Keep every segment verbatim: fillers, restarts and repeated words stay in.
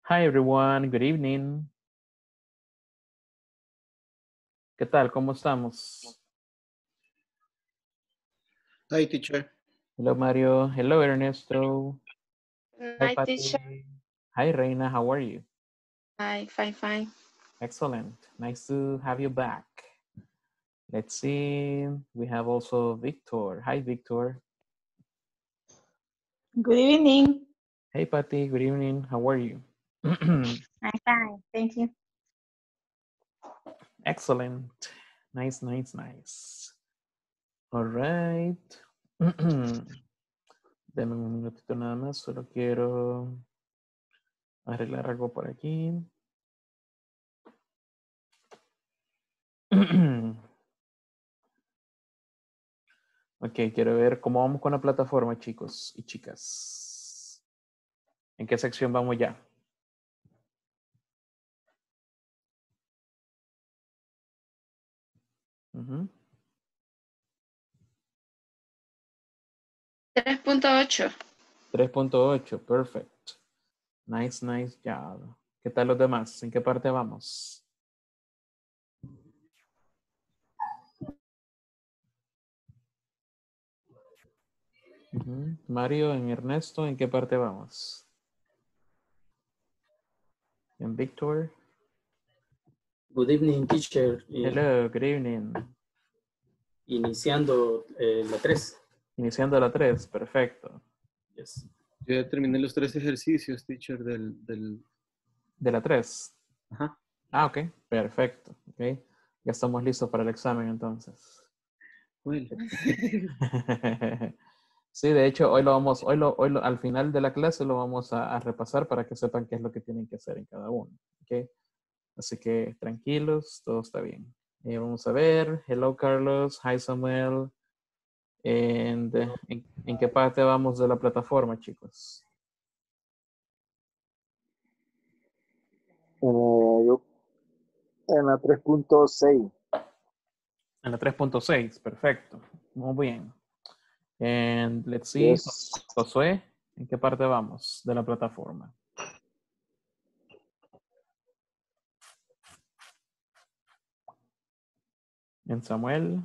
Hi everyone, good evening. ¿Qué tal? ¿Cómo estamos? Hi, teacher. Hello Mario. Hello Ernesto. Hi Hi, teacher. Patty. Hi Reina, how are you? Hi, fine, fine. Excellent. Nice to have you back. Let's see. We have also Victor. Hi Victor. Good evening. Hey Patty, good evening. How are you? I'm fine, thank you. Excellent. Nice, nice, nice. All right. Deme un minutito nada más. Solo quiero arreglar algo por aquí. Ok, quiero ver cómo vamos con la plataforma, chicos y chicas. ¿En qué sección vamos ya? Uh-huh. tres punto ocho. tres punto ocho, perfect. Nice, nice job. ¿Qué tal los demás? ¿En qué parte vamos? Uh-huh. Mario, en Ernesto, ¿en qué parte vamos? En Victor. Good evening, teacher. Hello, good evening. Iniciando eh, la tres. Iniciando la tres, perfecto. Yes. Yo ya terminé los tres ejercicios, teacher, del... del... De la tres. Ajá. Ah, ok, perfecto. Okay. Ya estamos listos para el examen entonces. Bueno. Sí, de hecho, hoy lo vamos, hoy lo, hoy lo, al final de la clase lo vamos a, a repasar para que sepan qué es lo que tienen que hacer en cada uno. ¿Okay? Así que tranquilos, todo está bien. Eh, vamos a ver. Hello, Carlos. Hi, Samuel. And, eh, ¿en, ¿En qué parte vamos de la plataforma, chicos? Eh, yo, en la tres punto seis. En la tres punto seis, perfecto. Muy bien. And let's see, Yes. Josué, ¿en qué parte vamos de la plataforma? En Samuel.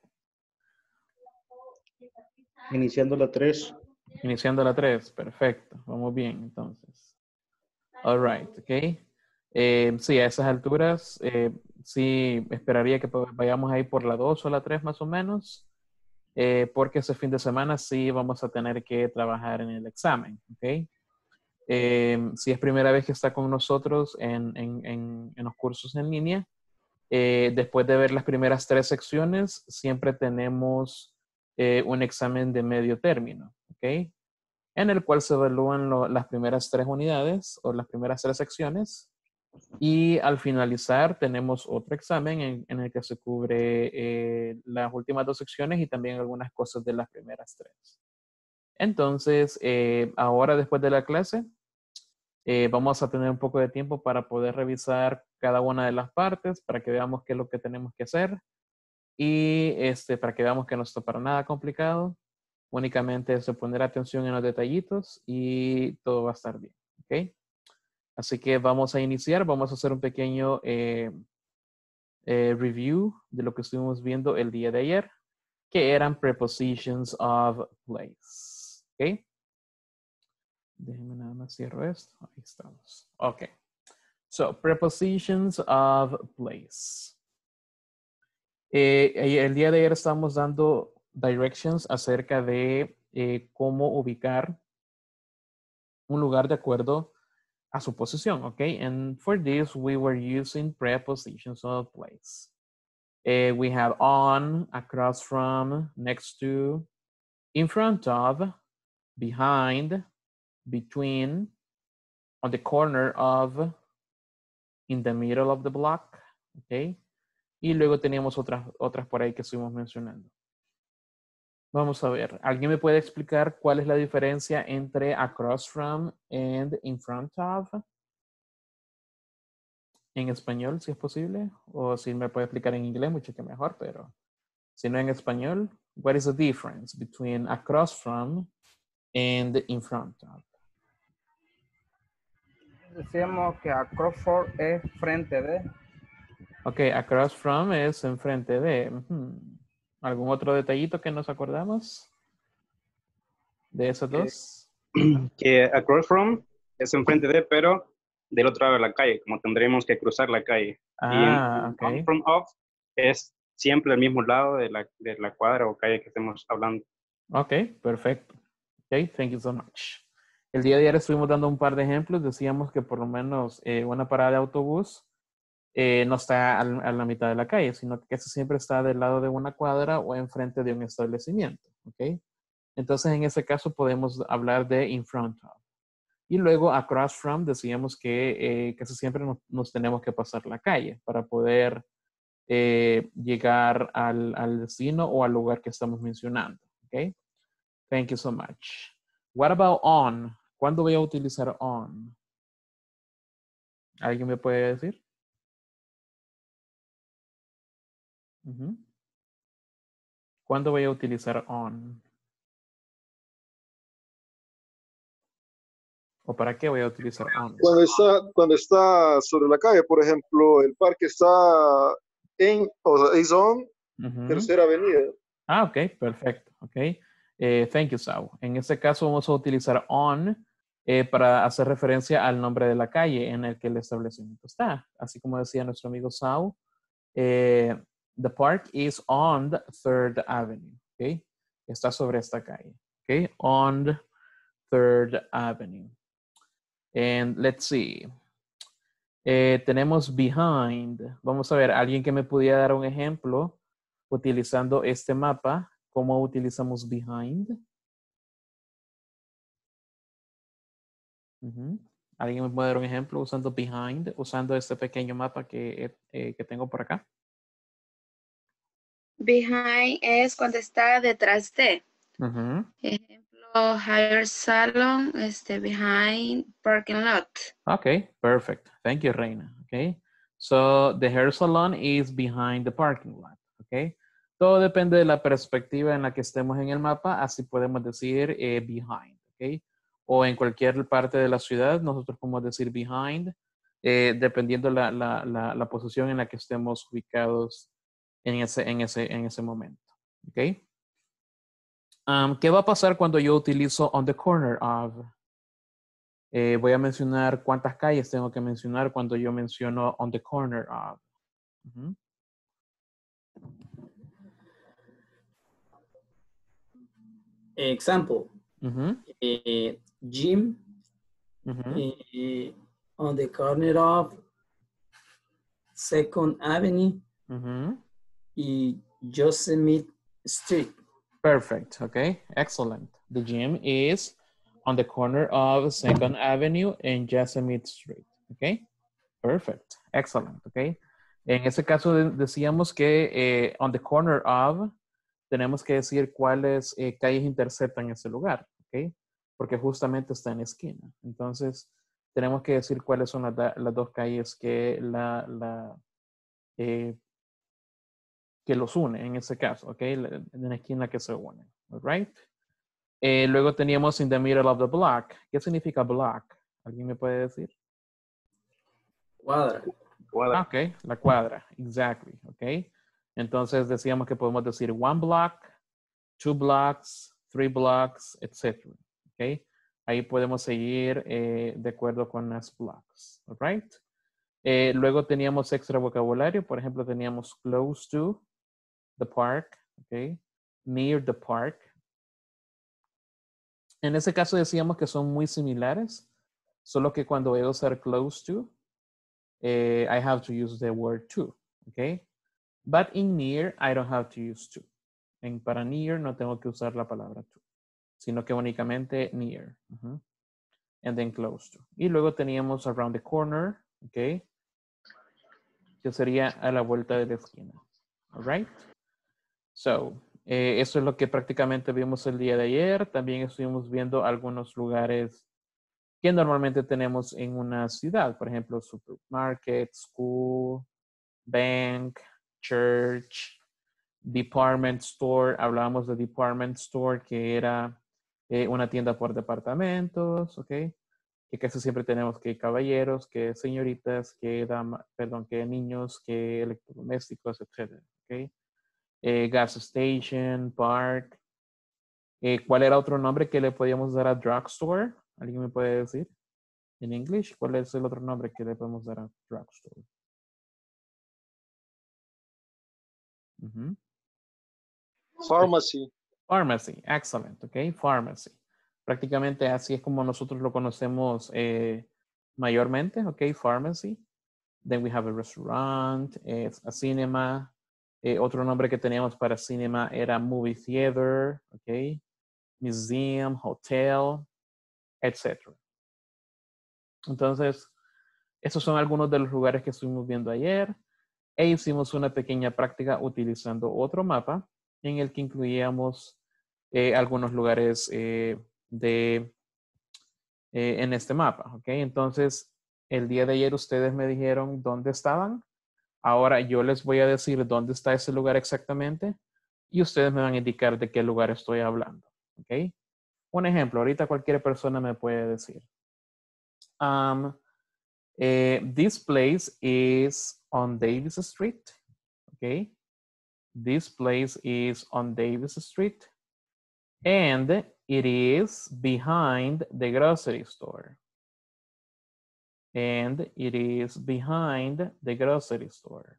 Iniciando la tres. Iniciando la tres, perfecto. Vamos bien, entonces. All right, ok. Eh, sí, a esas alturas, eh, sí esperaría que vayamos ahí por la dos o la tres más o menos, eh, porque ese fin de semana sí vamos a tener que trabajar en el examen, ok. Eh, si es primera vez que está con nosotros en, en, en, en los cursos en línea, eh, después de ver las primeras tres secciones, siempre tenemos eh, un examen de medio término, ¿ok? En el cual se evalúan lo, las primeras tres unidades o las primeras tres secciones. Y al finalizar tenemos otro examen en, en el que se cubre eh, las últimas dos secciones y también algunas cosas de las primeras tres. Entonces, eh, ahora después de la clase, eh, vamos a tener un poco de tiempo para poder revisar cada una de las partes, para que veamos qué es lo que tenemos que hacer y este, para que veamos que no está para nada complicado. Únicamente es de poner atención en los detallitos y todo va a estar bien. ¿Ok? Así que vamos a iniciar. Vamos a hacer un pequeño eh, eh, review de lo que estuvimos viendo el día de ayer, que eran prepositions of place. ¿Ok? Déjenme nada más cierro esto. Ahí estamos. Ok. So, prepositions of place. Eh, el día de ayer estamos dando directions acerca de eh, cómo ubicar un lugar de acuerdo a su posición, ¿ok? And for this, we were using prepositions of place. Uh, we have on, across from, next to, in front of, behind, between, on the corner of, in the middle of the block, ¿ok? Y luego teníamos otras, otras por ahí que estuvimos mencionando. Vamos a ver, ¿alguien me puede explicar cuál es la diferencia entre across from and in front of? En español, si es posible, o si me puede explicar en inglés, mucho que mejor, pero si no en español, what is the difference between across from and in front of? Decíamos que across from es frente de. Ok, across from es enfrente de. Ujú. ¿Algún otro detallito que nos acordamos de esos Que, dos? que across from es enfrente de, pero del otro lado de la calle, como tendremos que cruzar la calle. Y en, Ah, en ok. on from off es siempre el mismo lado de la, de la cuadra o calle que estemos hablando. Ok, perfecto. Ok, thank you so much. El día de ayer estuvimos dando un par de ejemplos. Decíamos que por lo menos eh, una parada de autobús eh, no está al- a la mitad de la calle, sino que casi siempre está del lado de una cuadra o enfrente de un establecimiento. Ok, entonces en ese caso podemos hablar de in front of. Y luego across from decíamos que eh, casi siempre nos, nos tenemos que pasar la calle para poder eh, llegar al, al destino o al lugar que estamos mencionando. Ok, thank you so much. What about on? ¿Cuándo voy a utilizar on? ¿Alguien me puede decir? Ujú. ¿Cuándo voy a utilizar on? ¿O para qué voy a utilizar on? Cuando está, cuando está sobre la calle, por ejemplo, el parque está en, o sea, es on Ujú. Tercera Avenida. Ah, ok, perfecto. Ok. Eh, thank you, Sau. En este caso vamos a utilizar on eh, para hacer referencia al nombre de la calle en el que el establecimiento está. Así como decía nuestro amigo Sau, eh, the park is on the Third Avenue. Ok. Está sobre esta calle. Ok. On the Third Avenue. And let's see. Eh, tenemos behind. Vamos a ver, alguien que me pudiera dar un ejemplo utilizando este mapa. ¿Cómo utilizamos behind? Ujú. ¿Alguien me puede dar un ejemplo usando behind, usando este pequeño mapa que, eh, que tengo por acá? Behind es cuando está detrás de. Ujú. Ejemplo, hair salon, este, behind parking lot. Okay, perfect. Thank you, Reina. Okay, so the hair salon is behind the parking lot. Okay, todo depende de la perspectiva en la que estemos en el mapa, así podemos decir eh, behind. Okay, o en cualquier parte de la ciudad, nosotros podemos decir behind, eh, dependiendo la, la, la, la posición en la que estemos ubicados en ese, en ese, en ese momento. Okay. Um, ¿Qué va a pasar cuando yo utilizo on the corner of? Eh, voy a mencionar cuántas calles tengo que mencionar cuando yo menciono on the corner of. Ujú. Example, Ujú. eh, Jim Ujú. eh, on the corner of Second Avenue Ujú. y Yosemite Street. Perfect. Okay. Excellent. The gym is on the corner of Second Avenue and Yosemite Street. Okay. Perfect. Excellent. Okay. En ese caso de- decíamos que eh, on the corner of tenemos que decir cuáles eh, calles interceptan ese lugar. Okay. Porque justamente está en la esquina. Entonces tenemos que decir cuáles son las, da- las dos calles que la, la eh, que los une en ese caso, ¿ok? En la esquina que se unen, all right? Eh, luego teníamos in the middle of the block. ¿Qué significa block? ¿Alguien me puede decir? Cuadra. Cuadra. Ah, ok, la cuadra, exactly, ok. Entonces decíamos que podemos decir one block, two blocks, three blocks, etcétera. Ok, ahí podemos seguir eh, de acuerdo con las blocks, all right? Eh, luego teníamos extra vocabulario, por ejemplo, teníamos close to the park, ok, near the park. En ese caso decíamos que son muy similares, solo que cuando voy a usar close to, eh, I have to use the word to, okay? But in near, I don't have to use to. En para near no tengo que usar la palabra to, sino que únicamente near. Uh-huh. And then close to. Y luego teníamos around the corner, okay? Que sería a la vuelta de la esquina. All right? So, eh, eso es lo que prácticamente vimos el día de ayer. También estuvimos viendo algunos lugares que normalmente tenemos en una ciudad, por ejemplo, supermarket, school, bank, church, department store. Hablábamos de department store, que era eh, una tienda por departamentos, ¿ok? que casi siempre tenemos que caballeros, que señoritas, que damas, perdón, que niños, que electrodomésticos, etcétera. ¿Okay? Eh, gas station, park. Eh, ¿Cuál era otro nombre que le podíamos dar a drugstore? ¿Alguien me puede decir? En English, ¿cuál es el otro nombre que le podemos dar a drugstore? Uh-huh. Pharmacy. Pharmacy, excellent, ok, pharmacy. Prácticamente así es como nosotros lo conocemos eh, mayormente, ok, pharmacy. Then we have a restaurant, eh, a cinema. Eh, otro nombre que teníamos para cinema era movie theater, ok, museum, hotel, etcétera. Entonces, esos son algunos de los lugares que estuvimos viendo ayer. E hicimos una pequeña práctica utilizando otro mapa en el que incluíamos eh, algunos lugares eh, de, eh, en este mapa. ¿Ok? Entonces, el día de ayer ustedes me dijeron dónde estaban. Ahora yo les voy a decir dónde está ese lugar exactamente y ustedes me van a indicar de qué lugar estoy hablando. ¿Ok? Un ejemplo, ahorita cualquier persona me puede decir. Um, eh, this place is on Davis Street. Okay. This place is on Davis Street. And it is behind the grocery store. And it is behind the grocery store.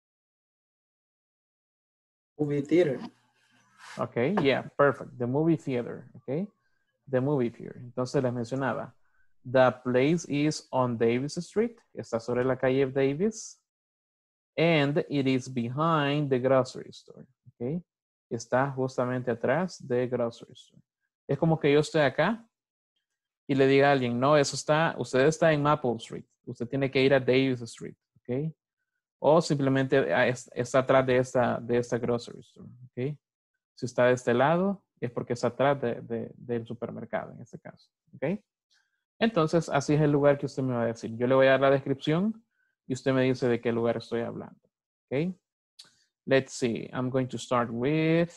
Movie theater. Okay, yeah, perfect. The movie theater, okay? The movie theater. Entonces les mencionaba. The place is on Davis Street. Está sobre la calle Davis. And it is behind the grocery store. Okay? Está justamente atrás de grocery store. Es como que yo estoy acá y le diga a alguien, no, eso está, usted está en Maple Street. Usted tiene que ir a Davis Street. Okay? O simplemente está atrás de esta, de esta grocery store. Okay? Si está de este lado, es porque está atrás de, de, del supermercado en este caso. Okay? Entonces, así es el lugar que usted me va a decir. Yo le voy a dar la descripción y usted me dice de qué lugar estoy hablando. Okay? Let's see. I'm going to start with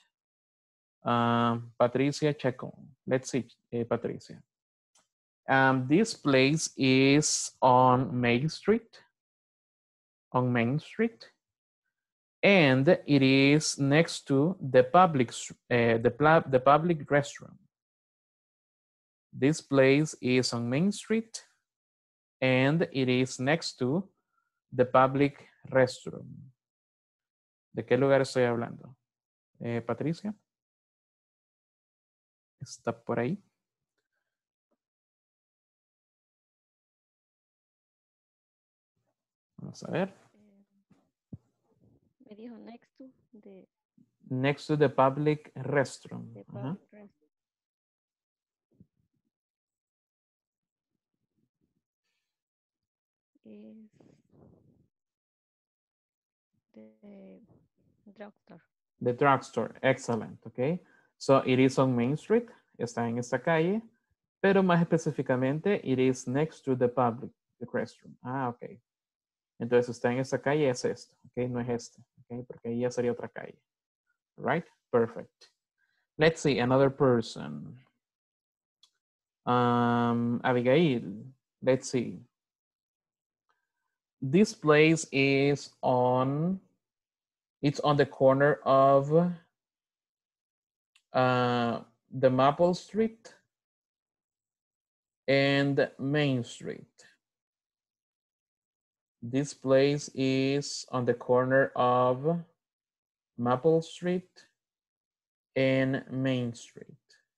um, Patricia Chacon. Let's see, eh, Patricia. Um, this place is on Main Street. On Main Street. And it is next to the public, uh, the, the public restroom. This place is on Main Street and it is next to the public restroom. ¿De qué lugar estoy hablando? Eh, Patricia. ¿Está por ahí? Vamos a ver. Me dijo next to the... Next to the public restroom. The Uh-huh. public restroom. Is the drugstore. The drugstore, excellent, okay. So it is on Main Street, está en esta calle, pero más específicamente, it is next to the public the restroom. Ah, ok. Entonces está en esta calle, es esto, ok, no es este, ok, porque ahí ya sería otra calle. Right, perfect. Let's see, another person. Um, Abigail, let's see. This place is on, it's on the corner of uh, the Maple Street and Main Street. This place is on the corner of Maple Street and Main Street.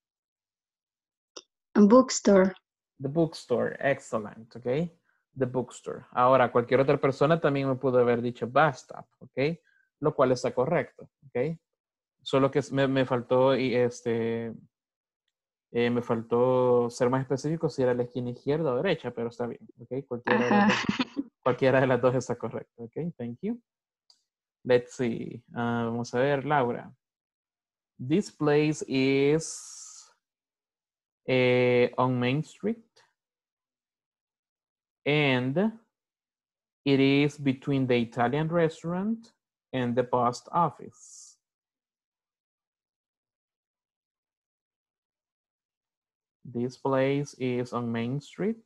A bookstore. The bookstore, excellent, okay? The bookstore. Ahora, cualquier otra persona también me pudo haber dicho bus stop, ok? Lo cual está correcto, ok? Solo que me, me faltó y este, eh, me faltó ser más específico si era la esquina izquierda o derecha, pero está bien, ok? Cualquiera, de las dos, cualquiera de las dos está correcto, ok? Thank you. Let's see. Uh, vamos a ver, Laura. This place is uh, on Main Street. And it is between the Italian restaurant and the post office. This place is on Main Street.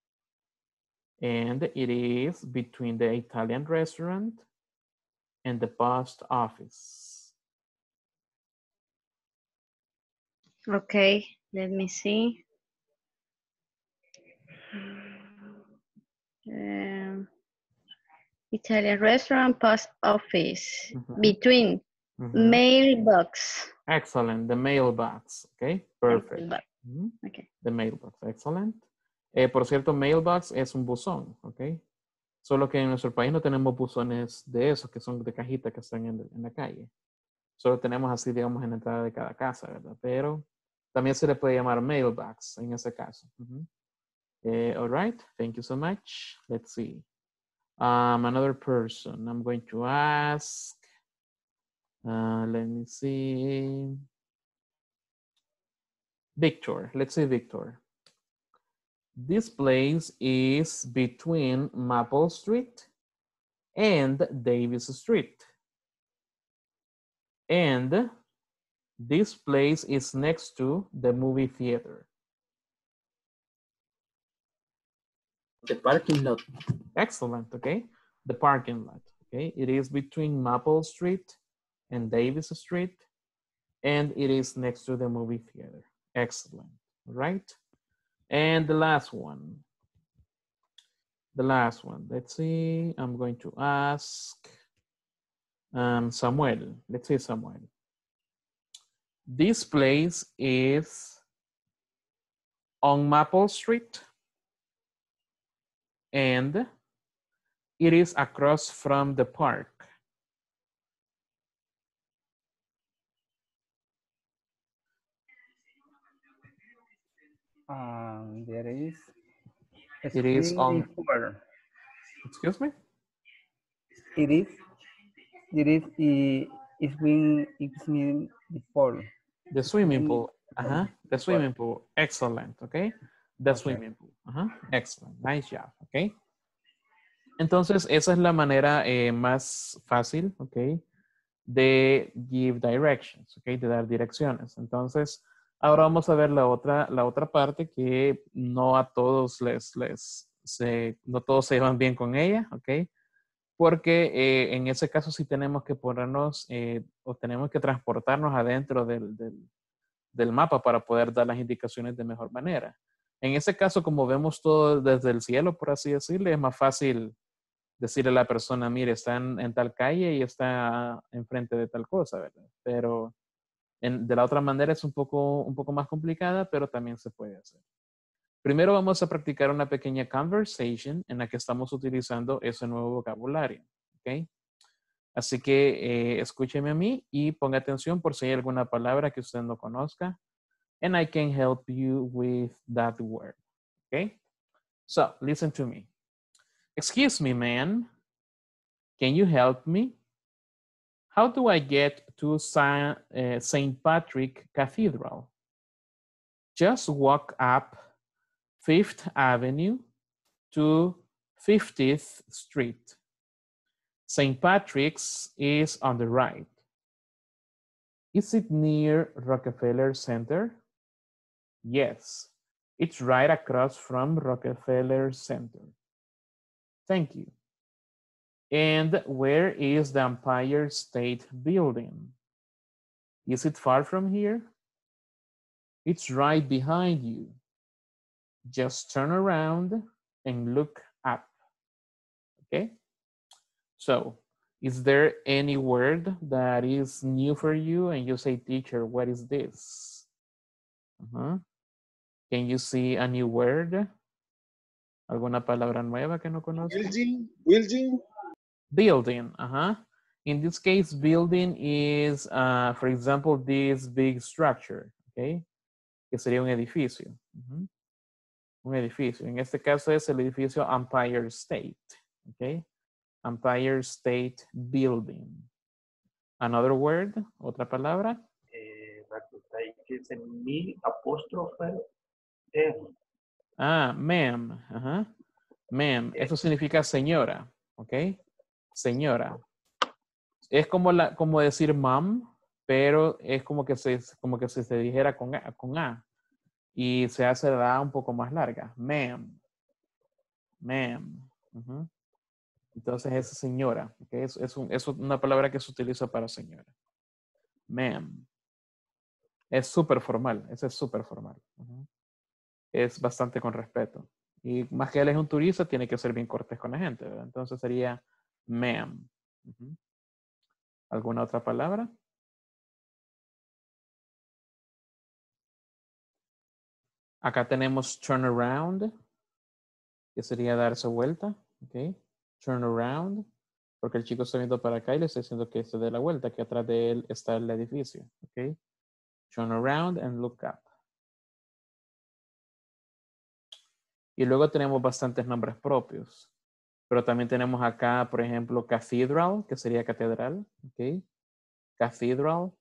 And it is between the Italian restaurant and the post office. Okay, let me see. Um, Italian restaurant, post office, Mhm. between Mhm. mailbox. Excellent, the mailbox, okay, perfect. Mailbox. Mhm. Okay. The mailbox, excellent. Eh, por cierto, mailbox es un buzón, ok. Solo que en nuestro país no tenemos buzones de esos que son de cajita que están en, en la calle. Solo tenemos así, digamos, en la entrada de cada casa, ¿verdad? Pero también se le puede llamar mailbox en ese caso. Uh-huh. eh, all right, thank you so much. Let's see. Um, another person, I'm going to ask. Uh, let me see. Victor, let's say Victor. This place is between Maple Street and Davis Street. And this place is next to the movie theater. The parking lot. Excellent, okay? The parking lot, okay? It is between Maple Street and Davis Street, and it is next to the movie theater. Excellent, right? And the last one. The last one, let's see, I'm going to ask um, Samuel. Let's say Samuel. This place is on Maple Street, and it is across from the park. Um, there is. It is on. Before. Excuse me. It is. It is. It, it's been. It's been before. The swimming pool. Uh-huh. The swimming pool. Excellent. Okay. The Okay. swimming pool. Uh-huh. Excellent. Nice job. Okay. Entonces, esa es la manera eh, más fácil, okay, de give directions, okay, de dar direcciones. Entonces, ahora vamos a ver la otra, la otra parte que no a todos les, les, se, no todos se llevan bien con ella, okay, porque eh, en ese caso sí tenemos que ponernos eh, o tenemos que transportarnos adentro del, del, del mapa para poder dar las indicaciones de mejor manera. En ese caso, como vemos todo desde el cielo, por así decirle, es más fácil decirle a la persona, mire, está en, en tal calle y está enfrente de tal cosa, ¿verdad? Pero en, de la otra manera es un poco, un poco más complicada, pero también se puede hacer. Primero vamos a practicar una pequeña conversation en la que estamos utilizando ese nuevo vocabulario, ¿ok? Así que eh, escúcheme a mí y ponga atención por si hay alguna palabra que usted no conozca. And I can help you with that word, ¿ok? So, listen to me. Excuse me, man. Can you help me? How do I get to Saint Uh, Patrick Cathedral? Just walk up Fifth Avenue to fiftieth Street. Saint Patrick's is on the right. Is it near Rockefeller Center? Yes, it's right across from Rockefeller Center. Thank you. And where is the Empire State Building? Is it far from here? It's right behind you. Just turn around and look up. Okay? So, is there any word that is new for you and you say, teacher, what is this? Uh-huh. Can you see a new word? ¿Alguna palabra nueva que no conozco? Building, building. Building, uh-huh. In this case, building is, uh, for example, this big structure, okay? Que sería un edificio. Uh-huh. Un edificio. En este caso es el edificio Empire State, okay? Empire State Building. Another word, otra palabra. Eh, que es el mi apóstrofe M. Ah, ma'am. Uh-huh. Ma'am. Eso significa señora, ok? Señora. Es como, la, como decir mom, pero es como que se, como que se, se dijera con A, con A. y se hace la A un poco más larga. Ma'am. Ma'am. Uh-huh. Entonces esa señora, okay, es, es, un, es una palabra que se utiliza para señora. Ma'am. Es súper formal, ese es súper formal. Uh-huh. Es bastante con respeto. Y más que él es un turista, tiene que ser bien cortés con la gente, ¿verdad? Entonces sería ma'am. Uh-huh. ¿Alguna otra palabra? Acá tenemos turn around, que sería darse vuelta. Okay. Turn around, porque el chico está viendo para acá y le está diciendo que se dé la vuelta, que atrás de él está el edificio. Okay. Turn around and look up. Y luego tenemos bastantes nombres propios. Pero también tenemos acá, por ejemplo, cathedral, que sería catedral. Okay. Cathedral.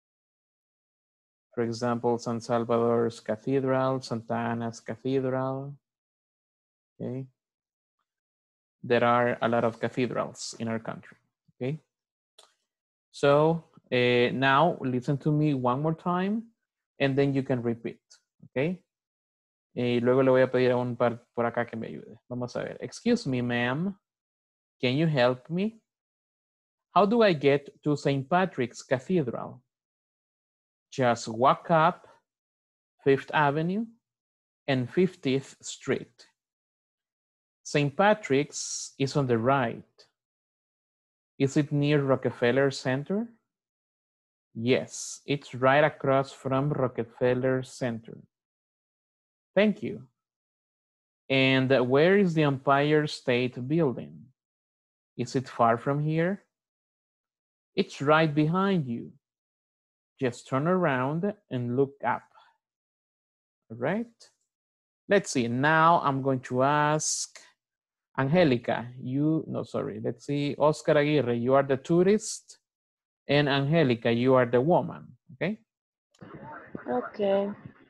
For example, San Salvador's Cathedral, Santa Ana's Cathedral. Okay. There are a lot of cathedrals in our country. Okay. So uh, now listen to me one more time and then you can repeat. Okay. Y luego le voy a pedir a un par por acá que me ayude. Vamos a ver. Excuse me, ma'am. Can you help me? How do I get to Saint Patrick's Cathedral? Just walk up Fifth Avenue and fiftieth Street. Saint Patrick's is on the right. Is it near Rockefeller Center? Yes, it's right across from Rockefeller Center. Thank you. And where is the Empire State Building? Is it far from here? It's right behind you. Just turn around and look up. All right? Let's see. Now I'm going to ask Angelica. You, no, sorry. Let's see. Oscar Aguirre, you are the tourist. And Angelica, you are the woman. Okay? Okay.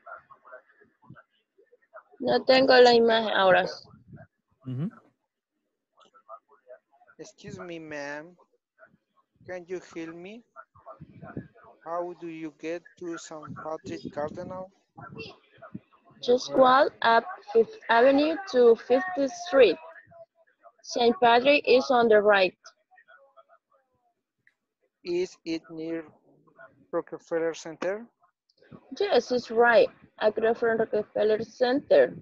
No tengo la imagen ahora. Mm-hmm. Excuse me, ma'am. Can you help me? How do you get to Saint Patrick's Cardinal? Just walk up Fifth Avenue to fiftieth Street. Saint Patrick is on the right. Is it near Rockefeller Center? Yes, it's right. Across from Rockefeller Center.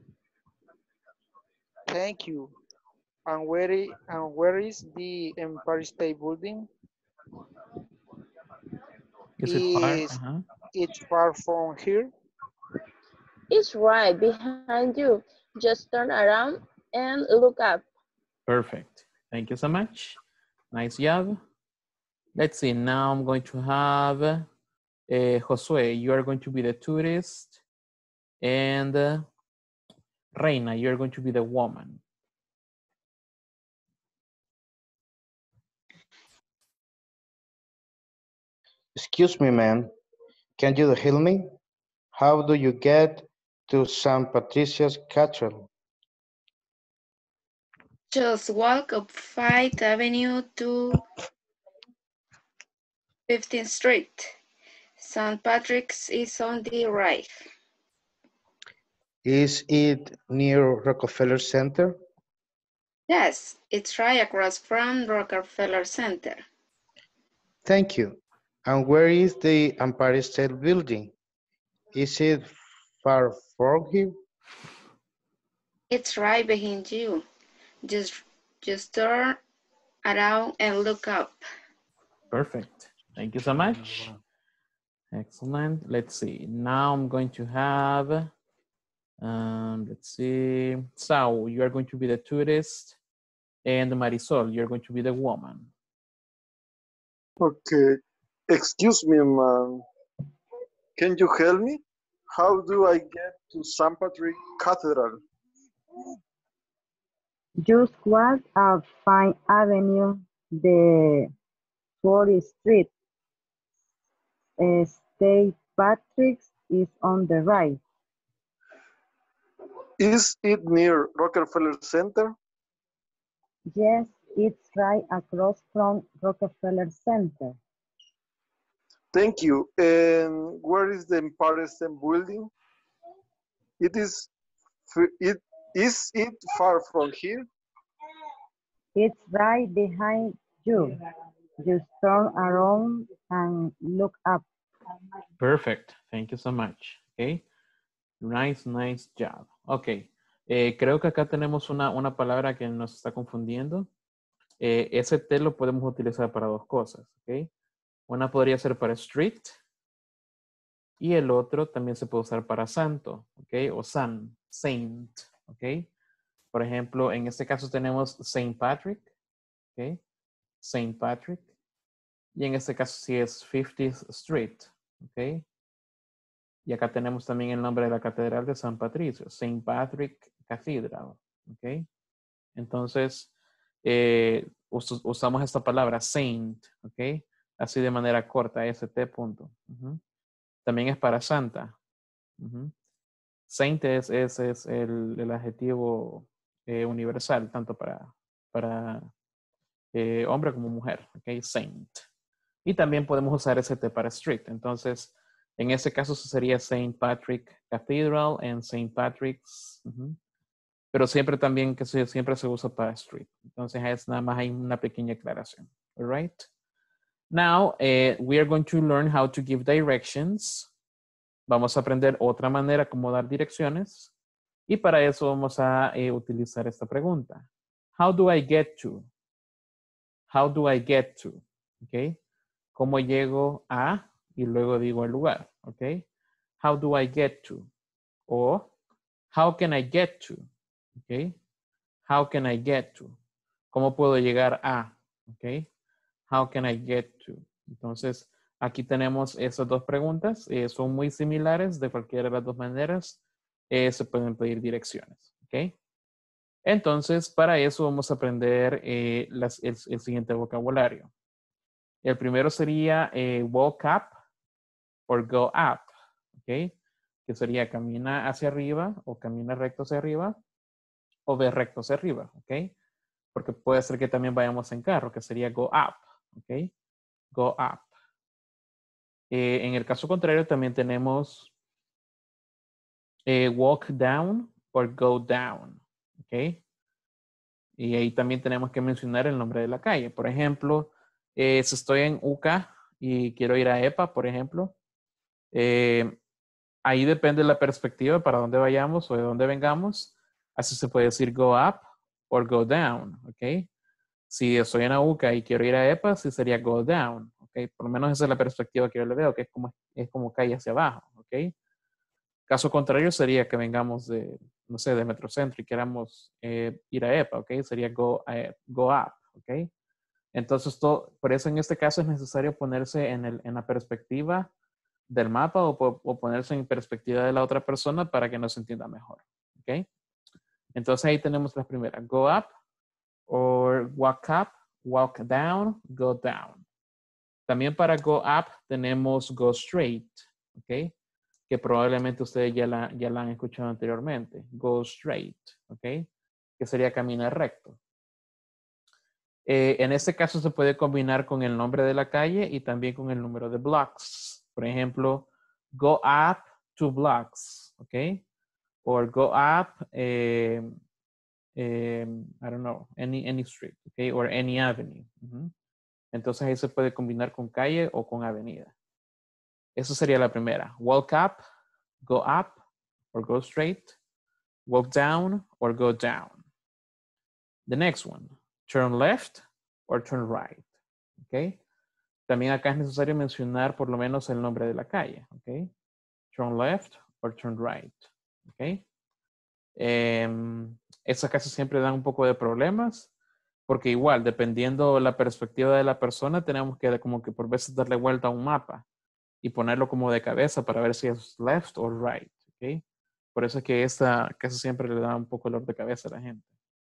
Thank you. And where is, and where is the Empire State Building? Is it far? Uh-huh. It's far from here? It's right behind you. Just turn around and look up. Perfect. Thank you so much. Nice job. Let's see. Now I'm going to have uh, Josue. You are going to be the tourist. And uh, Reina, you're going to be the woman. Excuse me, ma'am. Can you help me? How do you get to Saint Patricia's Cathedral? Just walk up Fifth Avenue to fifteenth Street. Saint Patrick's is on the right. Is it near Rockefeller Center? Yes, it's right across from Rockefeller Center. Thank you. And where is the Empire State Building? Is it far from here? It's right behind you. Just, just turn around and look up. Perfect. Thank you so much. Excellent. Let's see. Now I'm going to have, um, let's see. Sao, you are going to be the tourist. And Marisol, you're going to be the woman. Okay. Excuse me, ma'am. Can you help me? How do I get to Saint Patrick Cathedral? Just walk up Fifth Avenue, the fortieth Street. Uh, Saint Patrick's is on the right. Is it near Rockefeller Center? Yes, it's right across from Rockefeller Center. Thank you. And where is the Empire State Building? It is, f- it, is it far from here? It's right behind you. Just turn around and look up. Perfect. Thank you so much. Okay. Nice, nice job. Ok. Eh, creo que acá tenemos una, una palabra que nos está confundiendo. Eh, ese T lo podemos utilizar para dos cosas. Ok. Una podría ser para street. Y el otro también se puede usar para santo. Ok. O san. Saint. Ok. Por ejemplo, en este caso tenemos Saint Patrick. Ok. Saint Patrick. Y en este caso sí es fiftieth Street. Ok. Y acá tenemos también el nombre de la Catedral de San Patricio, Saint Patrick Cathedral. ¿Ok? Entonces, eh, us usamos esta palabra saint, ¿ok? Así de manera corta, st punto. Uh-huh. También es para santa. Uh-huh. Saint es, es, es el, el adjetivo eh, universal, tanto para, para eh, hombre como mujer. ¿Ok? Saint. Y también podemos usar st para street. Entonces, en ese caso sería Saint Patrick Cathedral en Saint Patrick's. Uh-huh. Pero siempre también que se, siempre se usa para street. Entonces es nada más hay una pequeña aclaración. All right. Now uh, we are going to learn how to give directions. Vamos a aprender otra manera como dar direcciones. Y para eso vamos a eh, utilizar esta pregunta. How do I get to? How do I get to? Okay. ¿Cómo llego a? Y luego digo el lugar, ¿ok? How do I get to? O, how can I get to? ¿Ok? How can I get to? ¿Cómo puedo llegar a? ¿Ok? How can I get to? Entonces, aquí tenemos esas dos preguntas. Eh, son muy similares de cualquiera de las dos maneras. Eh, se pueden pedir direcciones, ¿ok? Entonces, para eso vamos a aprender eh, las, el, el siguiente vocabulario. El primero sería eh, walk up. Or go up, ¿ok? Que sería camina hacia arriba o camina recto hacia arriba o ve recto hacia arriba, ¿ok? Porque puede ser que también vayamos en carro, que sería go up, ¿ok? Go up. Eh, en el caso contrario también tenemos eh, walk down or go down, ¿ok? Y ahí también tenemos que mencionar el nombre de la calle. Por ejemplo, eh, si estoy en U C A y quiero ir a E P A, por ejemplo, eh, ahí depende de la perspectiva para dónde vayamos o de dónde vengamos. Así se puede decir go up or go down, ¿ok? Si estoy en U C A y quiero ir a E P A, sí sería go down, ¿ok? Por lo menos esa es la perspectiva que yo le veo, que es como, es como calle hacia abajo, ¿ok? Caso contrario sería que vengamos de, no sé, de Metrocentro y queramos eh, ir a E P A, ¿ok? Sería go, uh, go up, ¿ok? Entonces, todo, por eso en este caso es necesario ponerse en, el, en la perspectiva del mapa o, o ponerse en perspectiva de la otra persona para que nos entienda mejor. ¿Ok? Entonces ahí tenemos la primera. Go up or walk up, walk down, go down. También para go up tenemos go straight. ¿Ok? Que probablemente ustedes ya la, ya la han escuchado anteriormente. Go straight. ¿Ok? Que sería caminar recto. Eh, en este caso se puede combinar con el nombre de la calle y también con el número de blocks. Por ejemplo, go up two blocks, ¿ok? Or go up, eh, eh, I don't know, any, any street, ¿ok? Or any avenue. Uh-huh. Entonces ahí se puede combinar con calle o con avenida. Eso sería la primera. Walk up, go up, or go straight. Walk down, or go down. The next one. Turn left or turn right. ¿Ok? También acá es necesario mencionar por lo menos el nombre de la calle. ¿Ok? Turn left or turn right. ¿Ok? Eh, esas casi siempre dan un poco de problemas porque igual, dependiendo la perspectiva de la persona, tenemos que como que por veces darle vuelta a un mapa y ponerlo como de cabeza para ver si es left or right. ¿Ok? Por eso es que esta casi siempre le da un poco dolor de cabeza a la gente.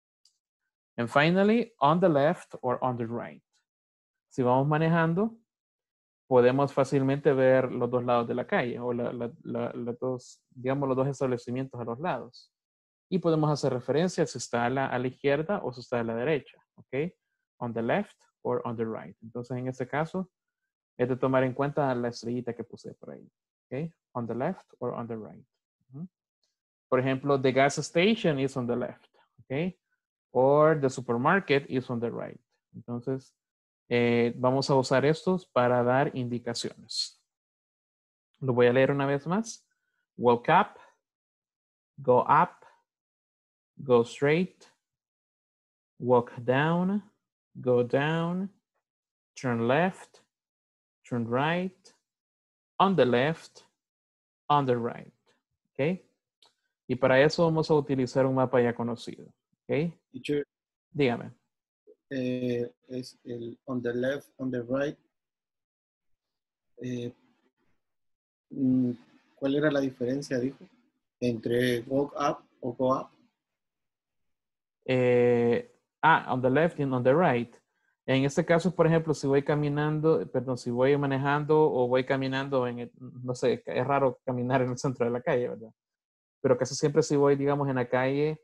And finally, on the left or on the right. Si vamos manejando, podemos fácilmente ver los dos lados de la calle o la, la, la, la dos, digamos, los dos establecimientos a los lados. Y podemos hacer referencia si está a la, a la izquierda o si está a la derecha. ¿Ok? On the left or on the right. Entonces, en este caso, es de tomar en cuenta la estrellita que puse por ahí. ¿Ok? On the left or on the right. Uh-huh. Por ejemplo, the gas station is on the left, okay? Or the supermarket is on the right. Entonces, eh, vamos a usar estos para dar indicaciones. Lo voy a leer una vez más. Walk up, go up, go straight, walk down, go down, turn left, turn right, on the left, on the right. ¿Ok? Y para eso vamos a utilizar un mapa ya conocido. ¿Ok? Teacher, Dígame. eh, es el on the left, on the right. Eh, mm, ¿Cuál era la diferencia, dijo? Entre walk up o go up. Eh, ah, on the left and on the right. En este caso, por ejemplo, si voy caminando, perdón, si voy manejando o voy caminando en, el, no sé, es raro caminar en el centro de la calle, ¿verdad? Pero casi siempre si voy, digamos, en la calle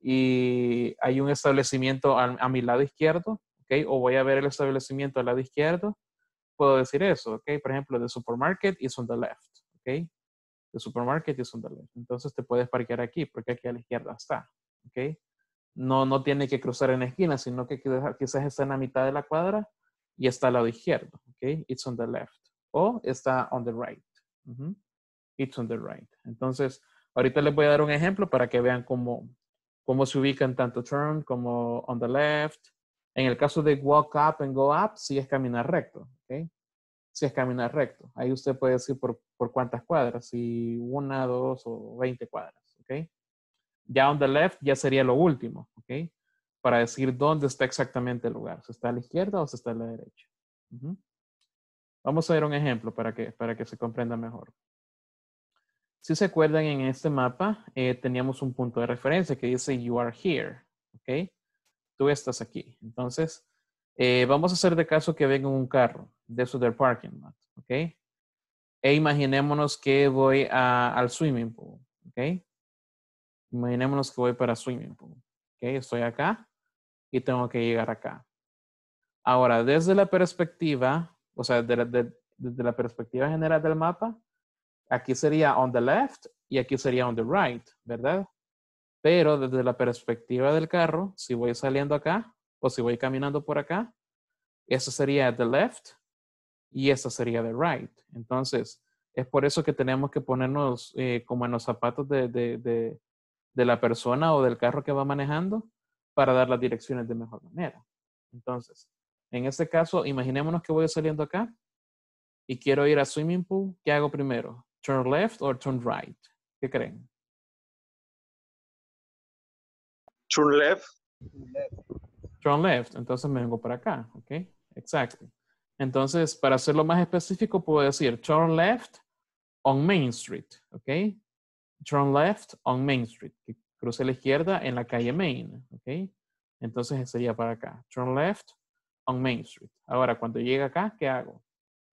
y hay un establecimiento a, a mi lado izquierdo, ¿ok? O voy a ver el establecimiento al lado izquierdo, puedo decir eso, ¿ok? Por ejemplo, the supermarket is on the left, ¿ok? The supermarket is on the left. Entonces te puedes parquear aquí, porque aquí a la izquierda está, ¿ok? No, no tiene que cruzar en la esquina, sino que quizás está en la mitad de la cuadra y está al lado izquierdo, ¿ok? It's on the left. O está on the right. Uh-huh. It's on the right. Entonces, ahorita les voy a dar un ejemplo para que vean cómo, cómo se ubican tanto turn como on the left. En el caso de walk up and go up, sí es caminar recto, ¿ok? Sí es caminar recto. Ahí usted puede decir por, por cuántas cuadras, si una, dos o veinte cuadras, ¿ok? Ya on the left ya sería lo último, ¿ok? Para decir dónde está exactamente el lugar. Si está a la izquierda o si está a la derecha. Uh-huh. Vamos a ver un ejemplo para que, para que se comprenda mejor. Si se acuerdan, en este mapa eh, teníamos un punto de referencia que dice you are here, ¿ok? Tú estás aquí. Entonces, eh, vamos a hacer de caso que venga un carro de eso del parking lot, ¿ok? E imaginémonos que voy a, al swimming pool, ¿ok? Imaginémonos que voy para swimming pool. Okay, estoy acá y tengo que llegar acá. Ahora, desde la perspectiva, o sea, de la, de, desde la perspectiva general del mapa, aquí sería on the left y aquí sería on the right, ¿verdad? Pero desde la perspectiva del carro, si voy saliendo acá o si voy caminando por acá, eso sería the left y eso sería the right. Entonces, es por eso que tenemos que ponernos eh, como en los zapatos de, de, de de la persona o del carro que va manejando para dar las direcciones de mejor manera. Entonces, en este caso, imaginémonos que voy saliendo acá y quiero ir a swimming pool. ¿Qué hago primero? ¿Turn left o turn right? ¿Qué creen? Turn left. Turn left. Entonces me vengo para acá. ¿Ok? Exacto. Entonces, para hacerlo más específico, puedo decir turn left on Main Street. ¿Ok? Turn left on Main Street, que cruce a la izquierda en la calle Main, ¿ok? Entonces sería para acá. Turn left on Main Street. Ahora, cuando llegue acá, ¿qué hago?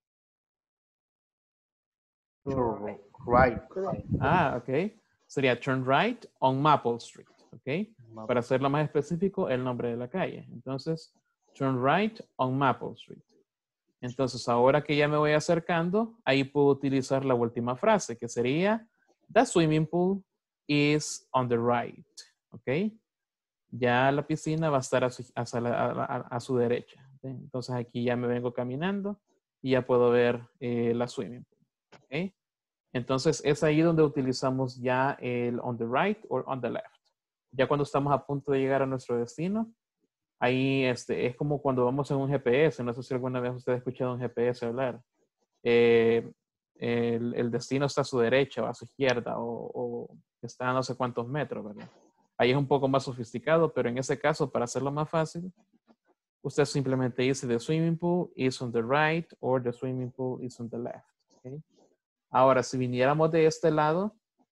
Turn right. Ah, ok. Sería turn right on Maple Street, ¿ok? Para hacerlo más específico, el nombre de la calle. Entonces, turn right on Maple Street. Entonces, ahora que ya me voy acercando, ahí puedo utilizar la última frase, que sería the swimming pool is on the right, ¿ok? Ya la piscina va a estar a su, a, a, a su derecha. ¿Okay? Entonces aquí ya me vengo caminando y ya puedo ver eh, la swimming pool, ¿ok? Entonces es ahí donde utilizamos ya el on the right o on the left. Ya cuando estamos a punto de llegar a nuestro destino, ahí este, es como cuando vamos en un G P S. No sé si alguna vez usted ha escuchado un G P S hablar. Eh, El, el destino está a su derecha o a su izquierda o, o está a no sé cuántos metros, ¿verdad? Ahí es un poco más sofisticado, pero en ese caso, para hacerlo más fácil, usted simplemente dice the swimming pool is on the right or the swimming pool is on the left. ¿Okay? Ahora, si viniéramos de este lado,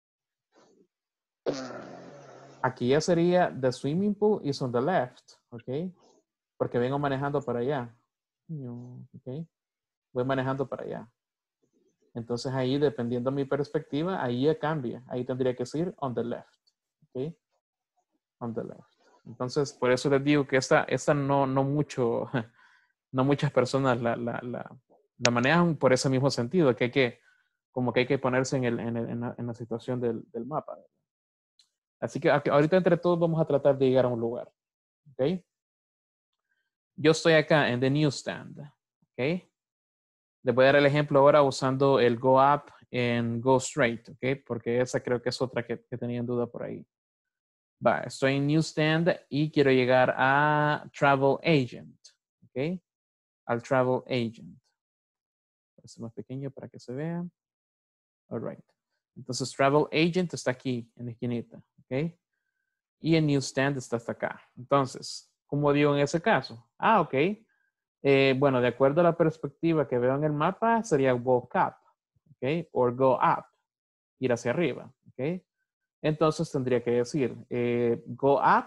aquí ya sería the swimming pool is on the left, ¿ok? Porque vengo manejando para allá. ¿Ok? Voy manejando para allá. Entonces ahí, dependiendo de mi perspectiva, ahí ya cambia. Ahí tendría que decir on the left. ¿Ok? On the left. Entonces, por eso les digo que esta, esta no, no mucho, no muchas personas la, la, la, la manejan por ese mismo sentido, que hay que, como que hay que ponerse en, el, en, el, en, la, en la situación del, del mapa. Así que ahorita entre todos vamos a tratar de llegar a un lugar. ¿Ok? Yo estoy acá en the newsstand. ¿Ok? Les voy a dar el ejemplo ahora usando el go up en go straight. ¿Ok? Porque esa creo que es otra que, que tenía en duda por ahí. Va, estoy en newsstand y quiero llegar a travel agent. ¿Ok? Al travel agent. Voy a hacer más pequeño para que se vea. All right. Entonces, travel agent está aquí en la esquinita. ¿Ok? Y el newsstand está hasta acá. Entonces, ¿cómo digo en ese caso? Ah, ok. Eh, bueno, de acuerdo a la perspectiva que veo en el mapa, sería walk up. ¿Ok? O go up. Ir hacia arriba. ¿Ok? Entonces tendría que decir eh, go up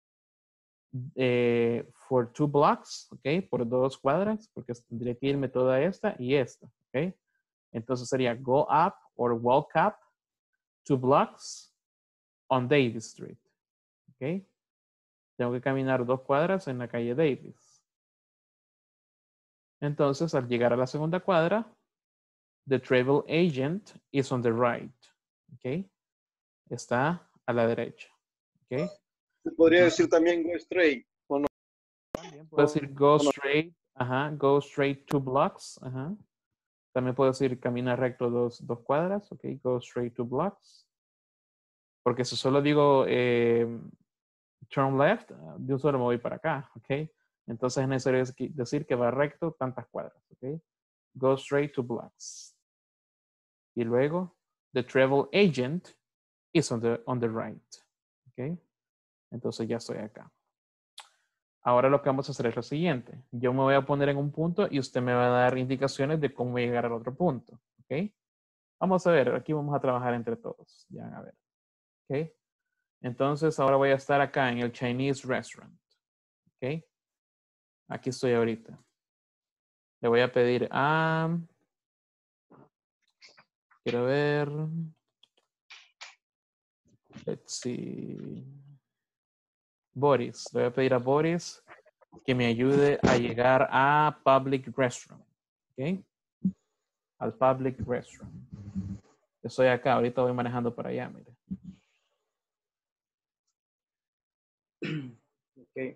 eh, for two blocks, ¿ok? Por dos cuadras, porque tendría que irme toda esta y esta, ¿ok? Entonces sería go up or walk up two blocks on Davis Street, ¿ok? Tengo que caminar dos cuadras en la calle Davis. Entonces, al llegar a la segunda cuadra, the travel agent is on the right, ¿ok? Está a la derecha, ¿ok? Se podría decir también go straight, ¿o no? Puedo decir go straight, ajá, go straight two blocks, ajá. También puedo decir camina recto dos, dos cuadras, ok, go straight two blocks. Porque si solo digo eh, turn left, de un solo me voy para acá, ok. Entonces es necesario decir que va recto tantas cuadras, ok. Go straight two blocks. Y luego, the travel agent is on the, on the right, ok. Entonces ya estoy acá. Ahora lo que vamos a hacer es lo siguiente. Yo me voy a poner en un punto y usted me va a dar indicaciones de cómo llegar al otro punto. ¿Ok? Vamos a ver, aquí vamos a trabajar entre todos. Ya, a ver. ¿Ok? Entonces ahora voy a estar acá en el Chinese restaurant. ¿Ok? Aquí estoy ahorita. Le voy a pedir a... Quiero ver... Let's see... Boris. Le voy a pedir a Boris que me ayude a llegar a public restroom. ¿Ok? Al public restroom. Yo estoy acá, ahorita voy manejando para allá, mire. Okay.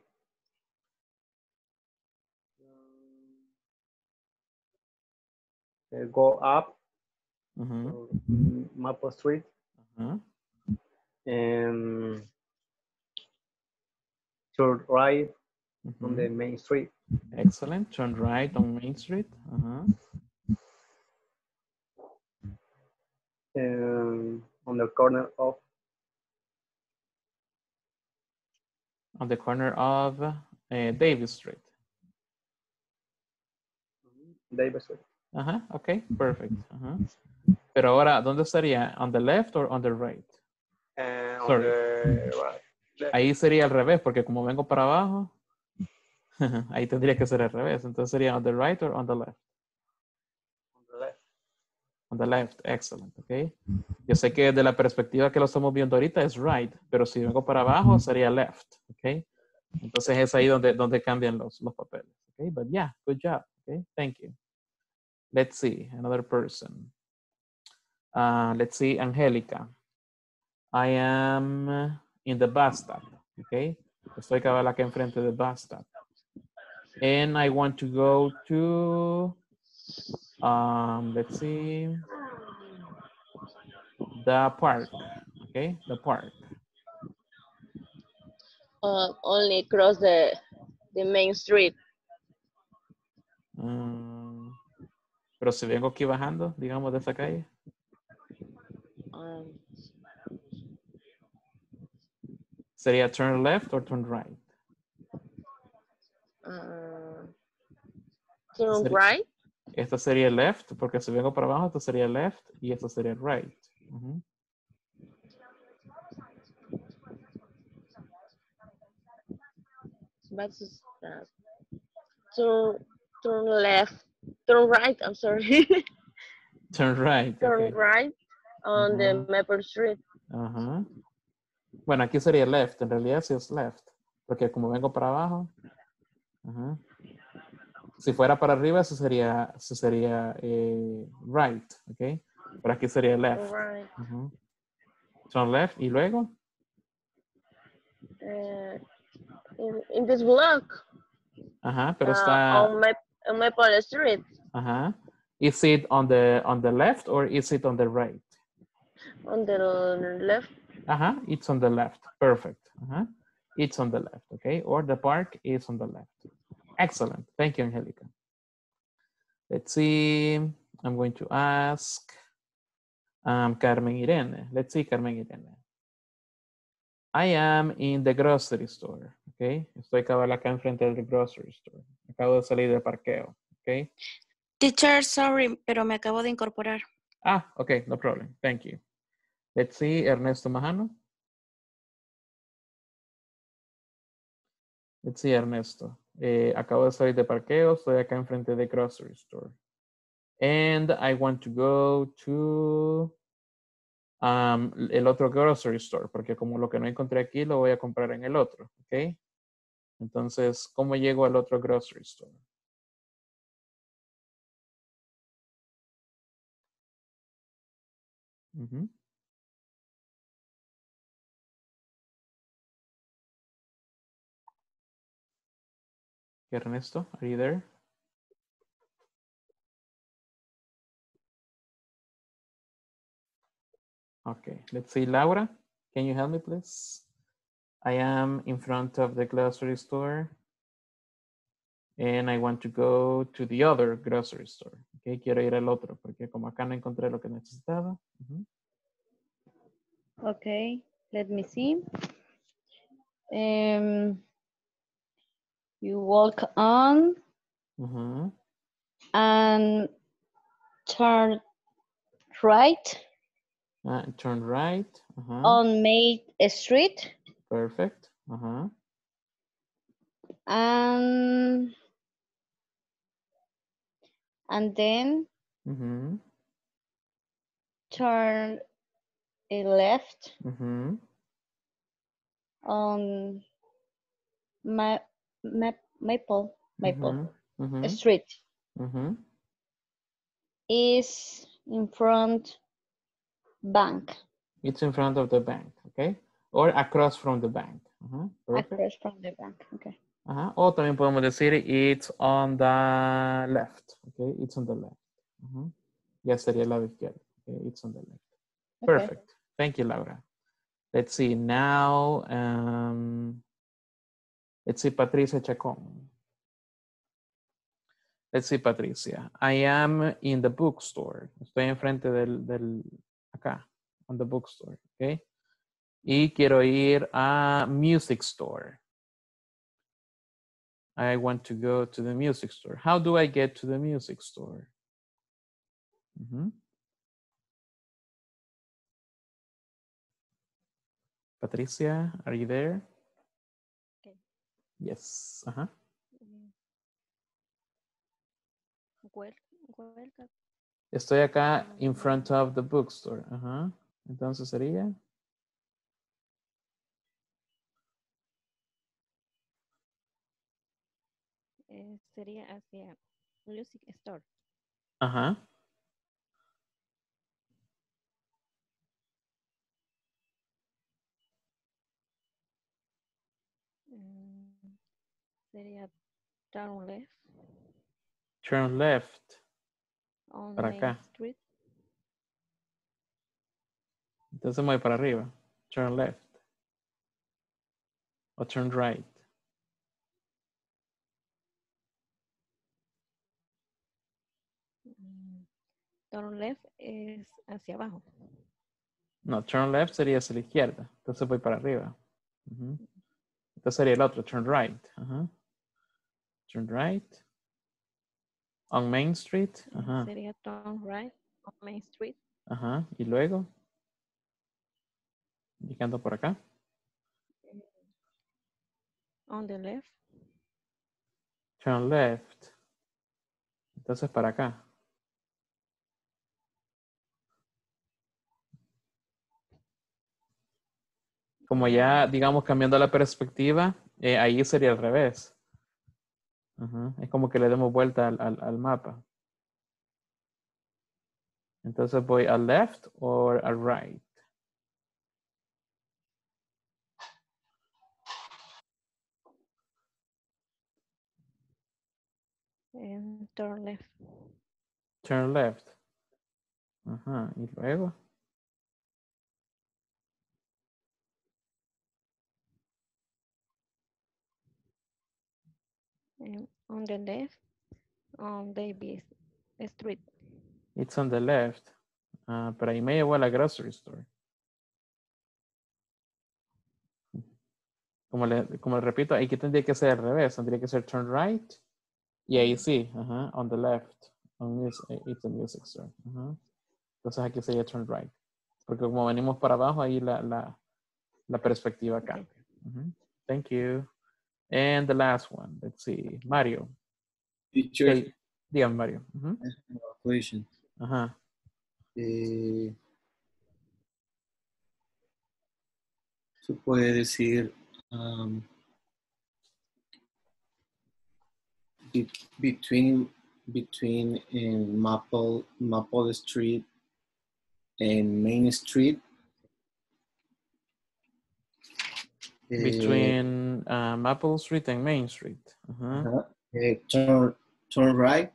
Uh, go up Uh-huh. to Maple Street. Uh-huh. And turn right Uh-huh. on the main street. Excellent. Turn right on Main Street. Uh-huh. And on the corner of On the corner of uh, Davis Street. Davis Street. Ajá, uh-huh. Ok, perfect. Uh-huh. Pero ahora, ¿dónde estaría? ¿On the left or on the right? And on Sorry. the right. Left. Ahí sería al revés, porque como vengo para abajo, ahí tendría que ser al revés. Entonces sería on the right or on the left? On the left. On the left, excellent, ok. Yo sé que desde la perspectiva que lo estamos viendo ahorita es right, pero si vengo para abajo sería left, ok. Entonces es ahí donde, donde cambian los, los papeles, ok. But yeah, good job, ok. Thank you. Let's see, another person. Uh, let's see, Angelica. I am in the bus stop, ok. Estoy cabal acá enfrente del bus stop. And I want to go to, um, let's see, the park, okay, the park. Uh, only cross the the main street. Um, pero si vengo aquí bajando, digamos, de esa calle. Um, ¿Sería turn left or turn right? uh, turn Sería, right. Esta sería left, porque si vengo para abajo, esto sería left y esto sería right. Uh-huh. But uh, turn turn left, turn right. I'm sorry. Turn right. Turn Okay. right on Uh-huh. the Maple Street. Ajá. Bueno, aquí sería left. En realidad sí es left. Porque como vengo para abajo. Ajá. Si fuera para arriba, eso sería, eso sería eh, right. ¿Ok? Pero aquí sería left. Right. Uh-huh. Turn left. ¿Y luego? uh, in, in this block. Ajá, pero Uh, está... on my on Maple Street. Ajá. Is it on the on the left or is it on the right? On the left. Ajá, it's on the left. Perfect. Ajá. It's on the left, okay? Or the park is on the left. Excellent. Thank you, Angelica. Let's see. I'm going to ask um, Carmen Irene. Let's see, Carmen Irene. I am in the grocery store, okay? Estoy cabal acá enfrente del grocery store. Acabo de salir del parqueo, okay? Teacher, sorry, pero me acabo de incorporar. Ah, okay, no problem. Thank you. Let's see, Ernesto Majano. Let's see, Ernesto. Eh, acabo de salir de parqueo, estoy acá enfrente de grocery store. And I want to go to um, el otro grocery store, porque como lo que no encontré aquí lo voy a comprar en el otro, ¿ok? Entonces, ¿cómo llego al otro grocery store? Uh-huh. Ernesto, are you there? Okay, let's see, Laura, can you help me, please? I am in front of the grocery store and I want to go to the other grocery store. Okay, quiero ir al otro porque como acá no encontré lo que necesitaba. Uh-huh. Okay, let me see. Um, you walk on Uh-huh. and turn right Uh, turn right. Uh-huh. on Main Street. Perfect. Uh-huh. And and then Mm-hmm. turn a left Mm-hmm. on Ma Ma Maple Maple Mm-hmm. Mm-hmm. Street. Mm-hmm. Is in front bank. It's in front of the bank, okay? Or across from the bank. Uh-huh. Perfect. Across from the bank, okay. Ajá. O también podemos decir it's on the left, okay? It's on the left. Uh-huh. Ya sería el lado izquierdo. Okay? It's on the left. Okay. Perfect. Thank you, Laura. Let's see now. Um, let's see, Patricia Chacón. Let's see, Patricia. I am in the bookstore. Estoy enfrente del, del, acá, on the bookstore, okay? Y quiero ir a music store. I want to go to the music store. How do I get to the music store? Uh-huh. Patricia, are you there? Okay. Yes. Uh-huh. Welcome. Estoy acá in front of the bookstore. Uh-huh. Entonces sería. Eh, sería hacia Music Store. Ajá. Mm, sería turn left. Turn left. On Para Main acá. Street. Entonces me voy para arriba. Turn left. O turn right. Mm, turn left es hacia abajo. No, turn left sería hacia la izquierda. Entonces voy para arriba. Uh-huh. Entonces sería el otro, turn right. Uh-huh. Turn right. On Main Street. Uh-huh. Sería turn right on Main Street. Ajá. Y luego. Llegando por acá. On the left. Turn left. Entonces para acá. Como ya, digamos, cambiando la perspectiva, eh, ahí sería al revés. Uh-huh. Es como que le demos vuelta al, al, al mapa. Entonces voy al left o al right. And turn left. Turn left. Ajá, y luego. And on the left, on Davis Street. It's on the left. Ah, pero ahí me llevó a la grocery store. Como le, como le repito, aquí tendría que ser al revés. Tendría que ser turn right. Y ahí sí, ajá, on the left. On this, it's a music store. Ajá. Entonces aquí sería turn right. Porque como venimos para abajo, ahí la, la, la perspectiva cambia. Uh-huh. Thank you. And the last one, let's see, Mario. Teacher. Okay. Dígame, Mario. Uh-huh. Question. Ajá. Eh, se puede decir um, be, between between in Maple Maple Street and Main Street. Between uh, Maple Street and Main Street. Uh-huh. Uh-huh. Eh, turn, turn right.